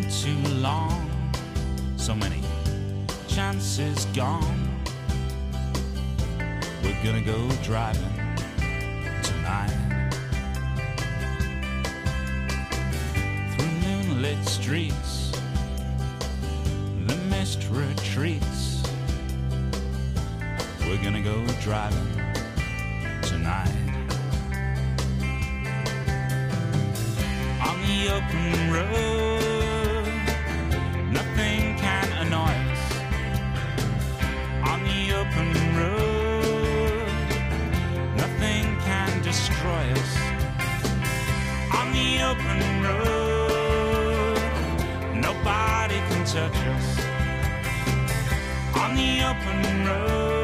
too long, so many chances gone. We're gonna go driving tonight through moonlit streets. The mist retreats. We're gonna go driving tonight on the open road. Nothing can annoy us on the open road. Nothing can destroy us on the open road. Nobody can touch us on the open road.